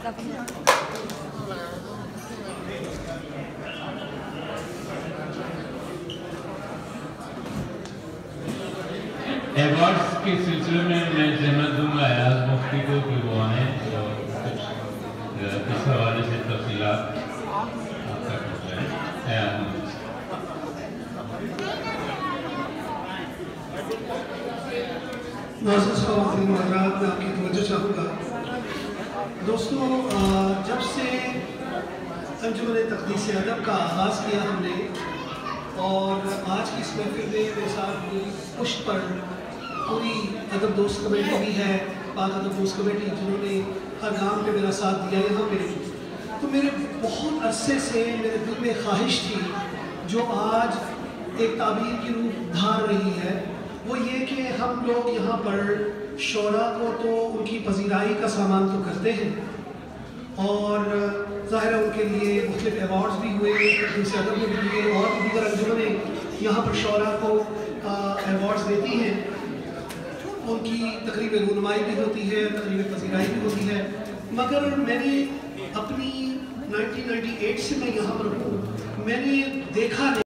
Awards के सिलसिले में मैं जहमत दूंगा अयाज मुफ्ती को कि वो आए और कुछ इस हवाले से तफसीलात आप तक पहुँचाएँ। अयाज मुफ्ती मैं आपकी तवज्जो चाहूँगा। दोस्तों, जब से अंजुमन तक़दीस अदब का आगाज़ किया हमने और आज की इस महफिल में मेरे साथ पुष्ट पर पूरी अदब दोस्त कमेटी भी है, पाक अदब दोस्त कमेटी, जिन्होंने हर काम पे मेरा साथ दिया यहाँ पे, तो मेरे बहुत अरसे से मेरे दिल में ख्वाहिश थी जो आज एक ताबीर की रूप धार रही है, वो ये कि हम लोग यहाँ पर शोरा को तो उनकी पजीराई का सामान तो करते हैं और ज़ाहिर है उनके लिए मुख्तलिफ अवार्ड्स भी हुए, तक़दीस अदब में भी हुए और दीगर अंजुमनें यहाँ पर शोरा को अवार्ड्स देती हैं, उनकी तकरीब रुनमाई भी होती है, तकरीब पजीराई भी होती है। मगर मैंने अपनी 1998 से मैं यहाँ पर हूँ, मैंने देखा नहीं